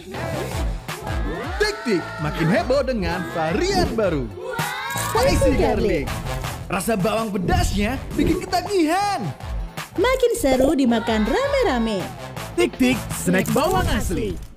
Tik-tik makin heboh dengan varian baru. Spicy garlic. Rasa bawang pedasnya bikin ketagihan. Makin seru dimakan rame-rame. Tik-tik snack bawang asli.